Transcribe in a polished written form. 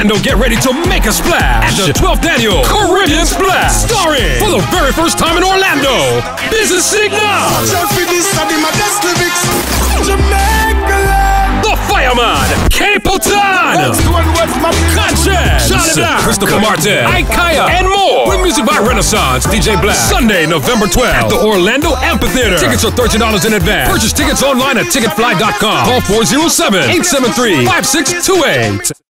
Orlando, get ready to make a splash at the 12th Annual Caribbean Splash, starring for the very first time in Orlando, Business Signal, The Fireman, Capotan, Conscience, Johnny Black, Christopher Martin, Ikaya, and more. With music by Renaissance, DJ Black. Sunday, November 12th at the Orlando Amphitheater. Tickets are $13 in advance. Purchase tickets online at ticketfly.com. Call 407-873-5628.